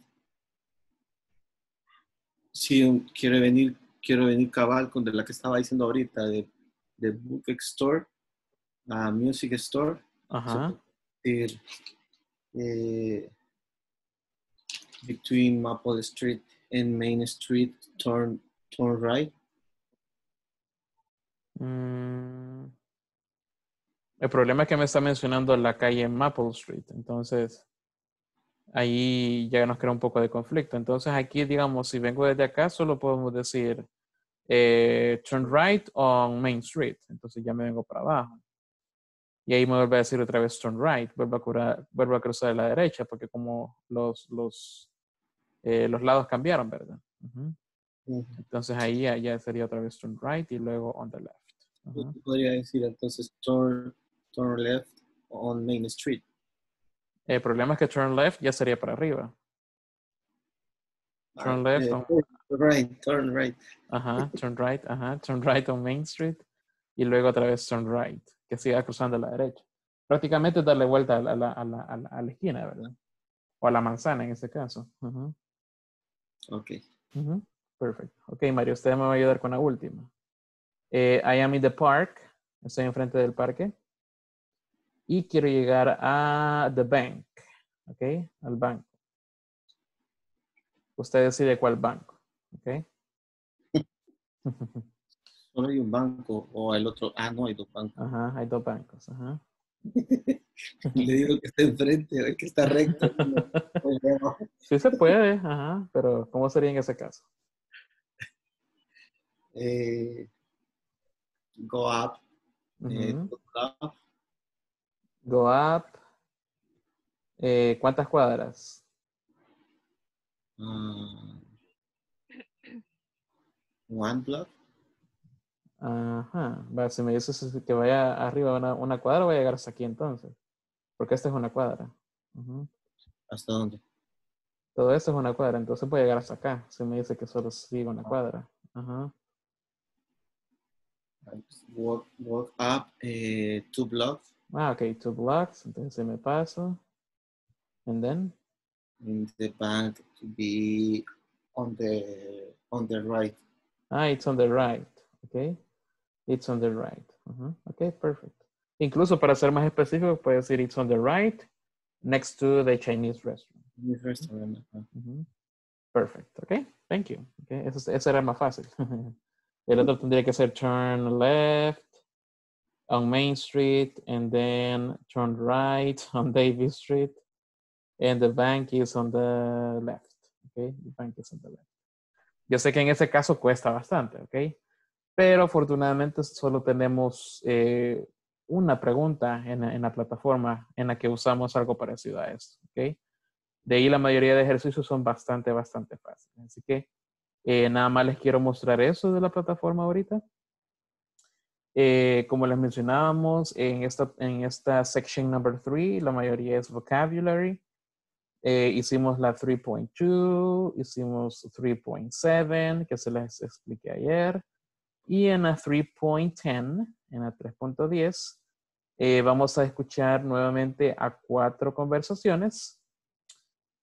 Si quiere venir, quiero venir cabal con de la que estaba diciendo ahorita, de, de book store a uh, music store. Ajá. Decir, eh, between Maple Street and Main Street, turn, turn right. Mm. El problema es que me está mencionando la calle Maple Street, entonces ahí ya nos crea un poco de conflicto. Entonces aquí, digamos, si vengo desde acá, solo podemos decir eh, turn right on Main Street. Entonces ya me vengo para abajo. Y ahí me vuelve a decir otra vez turn right, vuelvo a, curar, vuelvo a cruzar a la derecha, porque como los, los, eh, los lados cambiaron, ¿verdad? Uh-huh. Uh-huh. Entonces ahí ya, ya sería otra vez turn right y luego on the left. Uh-huh. Podría decir entonces turn, turn left on Main Street. El problema es que turn left ya sería para arriba. Turn left uh, on... Turn right, turn right. Ajá, turn right, ajá, turn right on Main Street. Y luego otra vez turn right, que siga cruzando a la derecha. Prácticamente darle vuelta a la, a la, a la, a la, a la esquina, ¿verdad? O a la manzana en este caso. Uh-huh. Ok. Uh-huh. Perfecto. Ok, Mario, usted me va a ayudar con la última. Eh, I am in the park. Estoy enfrente del parque. Y quiero llegar a the bank. Ok, al banco. Usted decide cuál banco. Ok. Solo hay un banco o el otro. Ah, no, hay dos bancos. Ajá, hay dos bancos. Ajá. Le digo que está enfrente, que está recto. Sí se puede, ajá, pero ¿cómo sería en ese caso? Eh, go up. Uh-huh. eh, go up. Go up. Eh, ¿Cuántas cuadras? Uh, one block. Ajá. Va, si me dices que vaya arriba una, una cuadra, voy a llegar hasta aquí entonces. Porque esta es una cuadra. Uh-huh. ¿Hasta dónde? Todo esto es una cuadra, entonces voy a llegar hasta acá. Si me dice que solo sigue una cuadra. Ajá. Walk, walk up eh, two blocks. Ah, ok, two blocks. Entonces se me paso. And then? In the bank to be on the on the right. Ah, it's on the right. Okay. It's on the right. Uh-huh. Okay, perfect. Incluso para ser más específico, puede decir it's on the right next to the Chinese restaurant. Chinese restaurant. Uh-huh. Perfect. Okay, thank you. Okay, eso, eso era más fácil. El otro tendría que ser turn left on Main Street and then turn right on Davis Street. And the bank is on the left. Okay, the bank is on the left. Yo sé que en ese caso cuesta bastante, ¿ok? Pero afortunadamente solo tenemos eh, una pregunta en, en la plataforma en la que usamos algo parecido a esto, ¿ok? De ahí la mayoría de ejercicios son bastante, bastante fáciles. Así que eh, nada más les quiero mostrar eso de la plataforma ahorita. Eh, como les mencionábamos, en esta, en esta section number three, la mayoría es vocabulary. Eh, hicimos la three point two, hicimos three point seven, que se les expliqué ayer. Y en la three point ten, en la tres punto diez, eh, vamos a escuchar nuevamente a cuatro conversaciones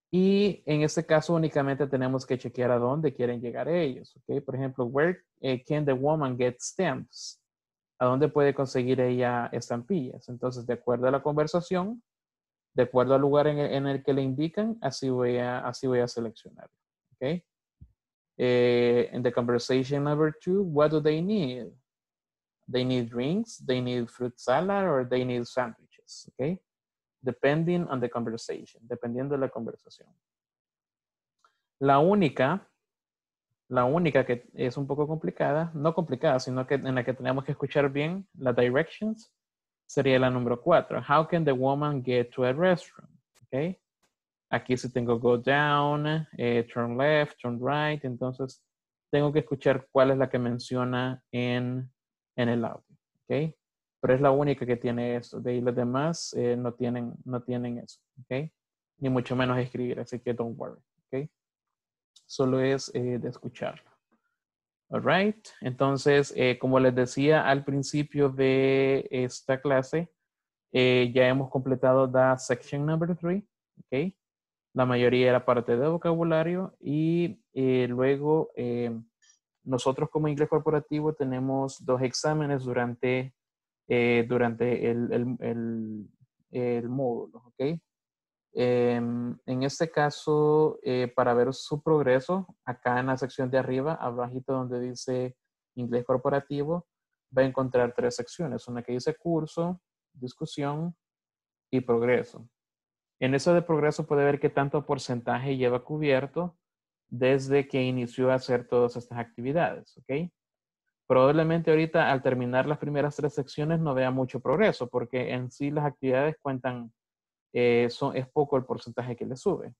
Y en este caso únicamente tenemos que chequear a dónde quieren llegar ellos. ¿Okay? Por ejemplo, where eh, can the woman get stamps? ¿A dónde puede conseguir ella estampillas? Entonces, de acuerdo a la conversación, de acuerdo al lugar en el, en el que le indican, así voy a, así voy a seleccionar. ¿Okay? Eh, in the conversation number two, what do they need? They need drinks, they need fruit salad, or they need sandwiches. ¿Okay? Depending on the conversation, dependiendo de la conversación. La única, la única que es un poco complicada, no complicada, sino que en la que tenemos que escuchar bien las directions, sería la número cuatro. How can the woman get to a restroom? Okay. Aquí sí tengo go down, eh, turn left, turn right, entonces tengo que escuchar cuál es la que menciona en, en el audio. Okay. Pero es la única que tiene esto. De ahí los demás eh, no, tienen, no tienen eso. ¿Ok? Ni mucho menos escribir. Así que don't worry. ¿Ok? Solo es eh, de escucharlo. All right. Entonces, eh, como les decía al principio de esta clase, eh, ya hemos completado la section number three. ¿Ok? La mayoría era parte de vocabulario. Y eh, luego, eh, nosotros como inglés corporativo tenemos dos exámenes durante Eh, durante el, el, el, el módulo, ¿ok? Eh, en este caso, eh, para ver su progreso, acá en la sección de arriba, abajito donde dice inglés corporativo, va a encontrar tres secciones, una que dice curso, discusión y progreso. En eso de progreso puede ver qué tanto porcentaje lleva cubierto desde que inició a hacer todas estas actividades, ¿ok? Probablemente ahorita al terminar las primeras tres secciones no vea mucho progreso porque en sí las actividades cuentan, eh, son, es poco el porcentaje que le sube.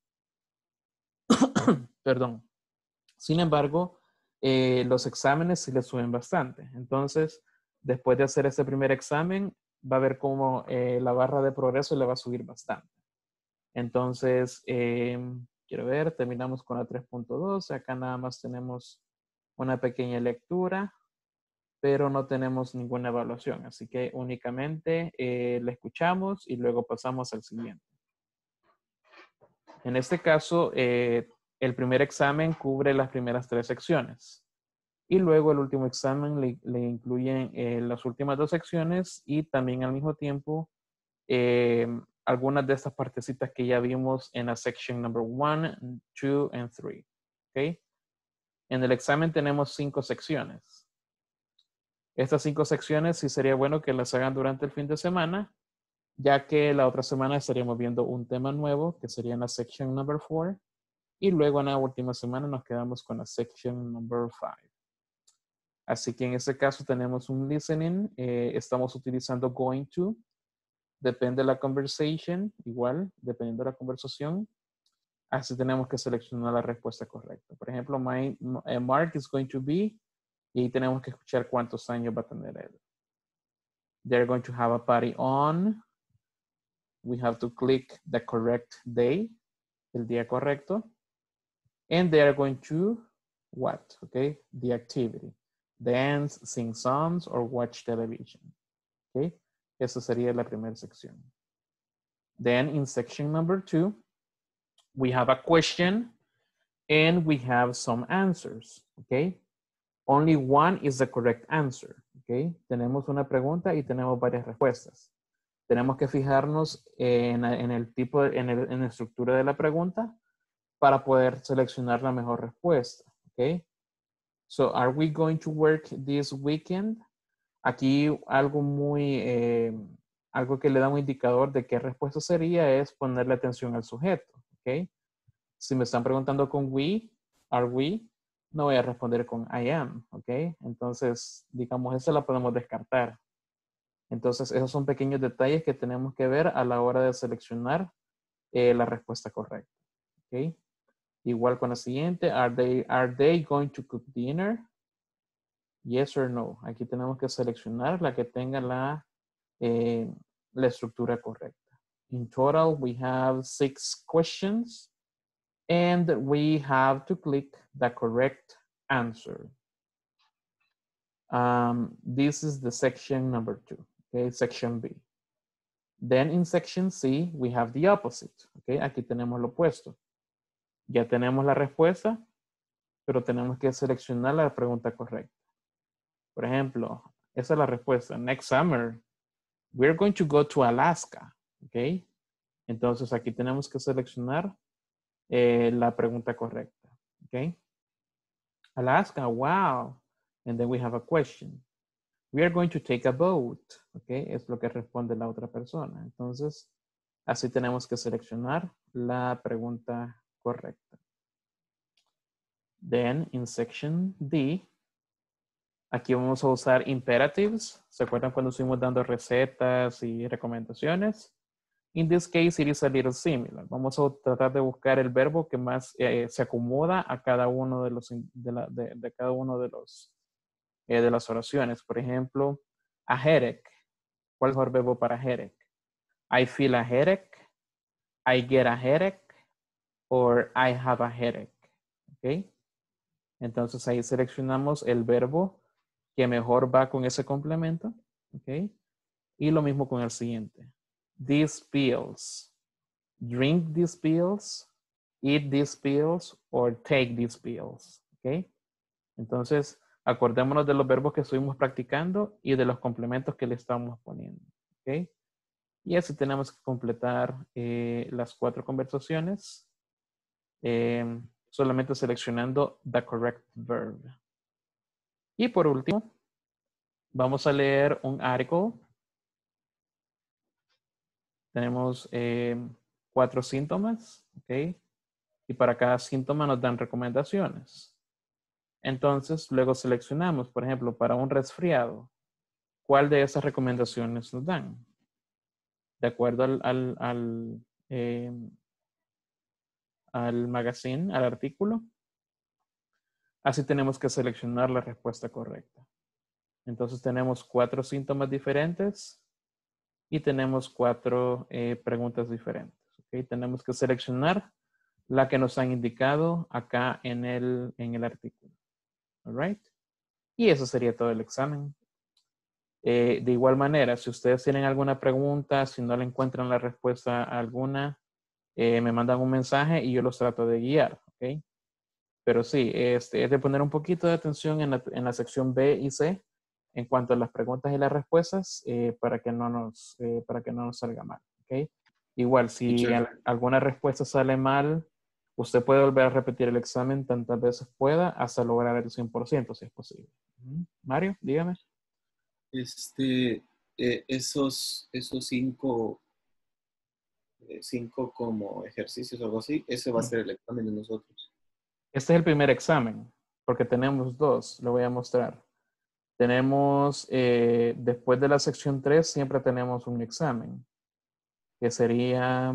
Perdón. Sin embargo, eh, los exámenes sí le suben bastante. Entonces, después de hacer este primer examen, va a ver cómo eh, la barra de progreso le va a subir bastante. Entonces, eh, quiero ver, terminamos con la tres punto dos. Acá nada más tenemos una pequeña lectura, pero no tenemos ninguna evaluación. Así que únicamente eh, la escuchamos y luego pasamos al siguiente. En este caso, eh, el primer examen cubre las primeras tres secciones. Y luego el último examen le, le incluyen eh, las últimas dos secciones y también al mismo tiempo eh, algunas de estas partecitas que ya vimos en la section number one, two, and three. ¿Okay? En el examen tenemos cinco secciones. Estas cinco secciones sí sería bueno que las hagan durante el fin de semana, ya que la otra semana estaríamos viendo un tema nuevo, que sería en la section number four, y luego en la última semana nos quedamos con la section number five. Así que en este caso tenemos un listening, eh, estamos utilizando going to, depende de la conversation, igual, dependiendo de la conversación, así tenemos que seleccionar la respuesta correcta. Por ejemplo, my, my, Mark is going to be, y ahí tenemos que escuchar cuántos años va a tener él. They're going to have a party on. We have to click the correct day, el día correcto. And they are going to what? Okay, the activity. Dance, sing songs, or watch television. Okay, esa sería la primera sección. Then in section number two, we have a question and we have some answers. Okay. Only one is the correct answer. Okay. Tenemos una pregunta y tenemos varias respuestas. Tenemos que fijarnos en, en el tipo, en, el, en la estructura de la pregunta para poder seleccionar la mejor respuesta. Okay. So, are we going to work this weekend? Aquí algo muy, eh, algo que le da un indicador de qué respuesta sería es ponerle atención al sujeto. Okay. Si me están preguntando con we, are we, no voy a responder con I am, ¿ok? Entonces, digamos, esa la podemos descartar. Entonces, esos son pequeños detalles que tenemos que ver a la hora de seleccionar eh, la respuesta correcta, ¿ok? Igual con la siguiente, are they, are they going to cook dinner? Yes or no. Aquí tenemos que seleccionar la que tenga la, eh, la estructura correcta. In total, we have six questions. And we have to click the correct answer. Um, this is the section number two, okay, section B. Then in section C, we have the opposite, okay, aquí tenemos lo opuesto. Ya tenemos la respuesta, pero tenemos que seleccionar la pregunta correcta. Por ejemplo, esa es la respuesta. Next summer, we're going to go to Alaska. ¿Ok? Entonces aquí tenemos que seleccionar eh, la pregunta correcta. ¿Ok? Alaska, wow. And then we have a question. We are going to take a boat. ¿Ok? Es lo que responde la otra persona. Entonces, así tenemos que seleccionar la pregunta correcta. Then, in section D, aquí vamos a usar imperatives. ¿Se acuerdan cuando estuvimos dando recetas y recomendaciones? In this case, it is a little similar. Vamos a tratar de buscar el verbo que más eh, se acomoda a cada uno de los de, la, de, de cada uno de los eh, de las oraciones. Por ejemplo, a headache. ¿Cuál es el mejor verbo para headache? I feel a headache, I get a headache, or I have a headache. ¿Ok? Entonces ahí seleccionamos el verbo que mejor va con ese complemento. ¿Ok? Y lo mismo con el siguiente. These pills. Drink these pills, eat these pills, or take these pills. ¿Ok? Entonces, acordémonos de los verbos que estuvimos practicando y de los complementos que le estamos poniendo. ¿Ok? Y así tenemos que completar eh, las cuatro conversaciones. Eh, solamente seleccionando the correct verb. Y por último, vamos a leer un article. Tenemos eh, cuatro síntomas, ¿ok? Y para cada síntoma nos dan recomendaciones. Entonces, luego seleccionamos, por ejemplo, para un resfriado, ¿cuál de esas recomendaciones nos dan? De acuerdo al, al, al, eh, al magazine, al artículo. Así tenemos que seleccionar la respuesta correcta. Entonces tenemos cuatro síntomas diferentes y tenemos cuatro eh, preguntas diferentes. ¿Okay? Tenemos que seleccionar la que nos han indicado acá en el, en el artículo. All right? Y eso sería todo el examen. Eh, de igual manera, si ustedes tienen alguna pregunta, si no le encuentran la respuesta a alguna, eh, me mandan un mensaje y yo los trato de guiar. ¿Ok? Pero sí, este, es de poner un poquito de atención en la, en la sección B y C en cuanto a las preguntas y las respuestas eh, para, que no nos, eh, para que no nos salga mal. ¿Okay? Igual, si al, alguna respuesta sale mal, usted puede volver a repetir el examen tantas veces pueda hasta lograr el cien por ciento si es posible. Mario, dígame. Este, eh, esos, esos cinco, eh, cinco como ejercicios o algo así, ese va a ser el examen de nosotros. Este es el primer examen, porque tenemos dos, lo voy a mostrar. Tenemos, eh, después de la sección tres, siempre tenemos un examen, que sería,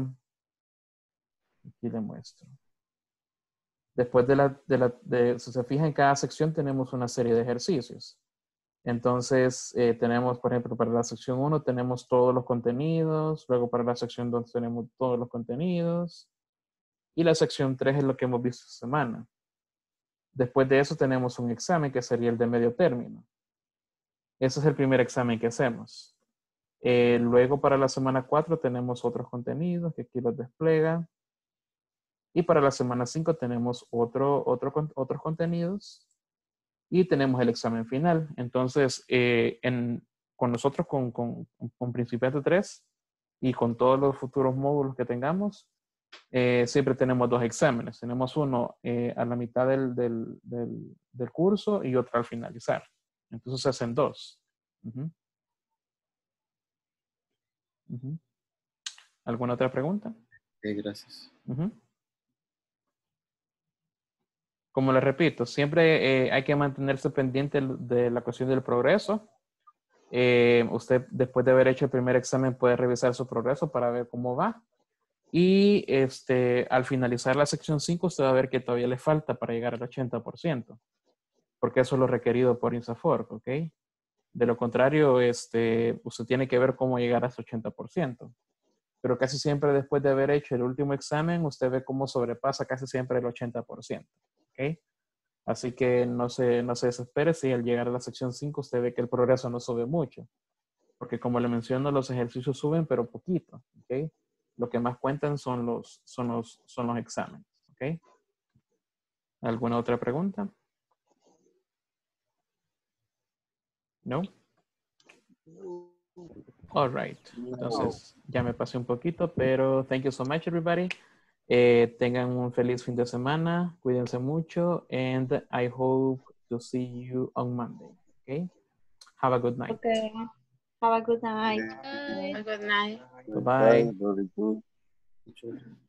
aquí le muestro. Después de la, de la de, si se fija en cada sección tenemos una serie de ejercicios. Entonces, eh, tenemos, por ejemplo, para la sección uno tenemos todos los contenidos, luego para la sección dos tenemos todos los contenidos, y la sección tres es lo que hemos visto esta semana. Después de eso tenemos un examen que sería el de medio término. Ese es el primer examen que hacemos. Eh, luego para la semana cuatro tenemos otros contenidos que aquí los despliega. Y para la semana cinco tenemos otro, otro, otros contenidos. Y tenemos el examen final. Entonces, eh, en, con nosotros, con, con, con Principiante tres y con todos los futuros módulos que tengamos, eh, siempre tenemos dos exámenes. Tenemos uno eh, a la mitad del, del, del, del curso y otro al finalizar. Entonces se hacen dos. Uh-huh. Uh-huh. ¿Alguna otra pregunta? Sí, gracias. Uh-huh. Como les repito, siempre eh, hay que mantenerse pendiente de la cuestión del progreso. Eh, usted, después de haber hecho el primer examen, puede revisar su progreso para ver cómo va. Y este, al finalizar la sección cinco, usted va a ver que todavía le falta para llegar al ochenta por ciento. Porque eso es lo requerido por INSAFORP, ¿ok? De lo contrario, este, usted tiene que ver cómo llegar a ese ochenta por ciento. Pero casi siempre después de haber hecho el último examen, usted ve cómo sobrepasa casi siempre el ochenta por ciento. ¿Ok? Así que no se, no se desespere si al llegar a la sección cinco usted ve que el progreso no sube mucho. Porque como le menciono, los ejercicios suben, pero poquito. ¿Ok? Lo que más cuentan son los, son los, son los exámenes. ¿Ok? ¿Alguna otra pregunta? No. All right. Entonces, ya me pasé un poquito, pero thank you so much, everybody. Eh, tengan un feliz fin de semana. Cuídense mucho. And I hope to see you on Monday. Okay? Have a good night. Okay. Have a good night. Have a good night. Bye-bye. Very good.